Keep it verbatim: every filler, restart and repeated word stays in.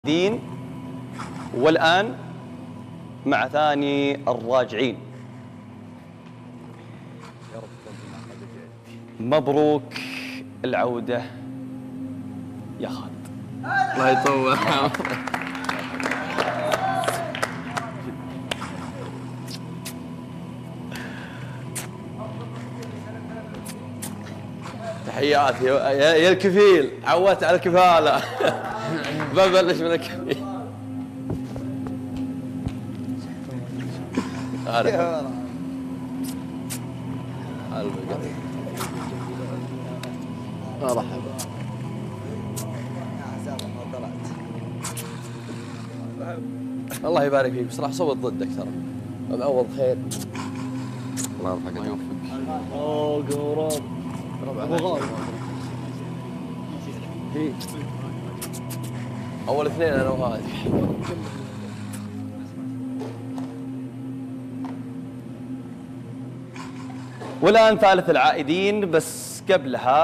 دين. والآن مع ثاني الراجعين. مبروك العودة يا خالد. الله يطول. تحياتي يا الكفيل، عودت على الكفالة. ببلش من الكفيل. هلا مرحبا. الله يبارك فيك، بس راح صوت ضدك ترى. معوض خير. الله يرحمك. الله يوفقك. اوه قراب. ابو اول اثنين انا وهذه. والان ثالث العائدين، بس قبلها